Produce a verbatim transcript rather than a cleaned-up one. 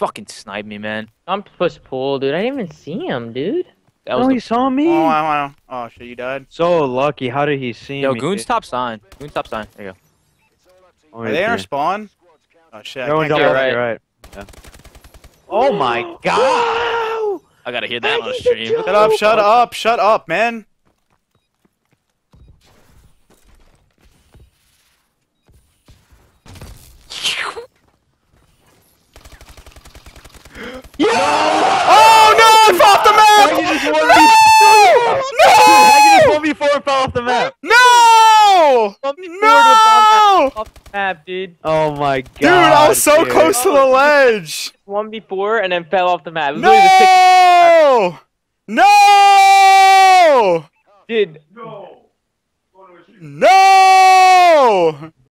fucking sniped me, man. I'm push pull, dude. I didn't even see him, dude. That was No, the... he saw me. Oh, I, I, oh shit, you died. So lucky. How did he see Yo, me? Goon's top sign. Goon's top sign. There you go. Oh, Are they in our dude. spawn? Oh shit, I Going can't double get right. right. right. Yeah. Oh my god! I gotta hear that on the stream. Shut up, shut up, shut up, man. Yo! Oh no, I fell off the map! one v four and fell off the map. No! one v four No! off the map, dude. Oh my god. Dude, I was so dude. close to the ledge. one v four and then fell off the map. Literally the six- No! No! Dude, No!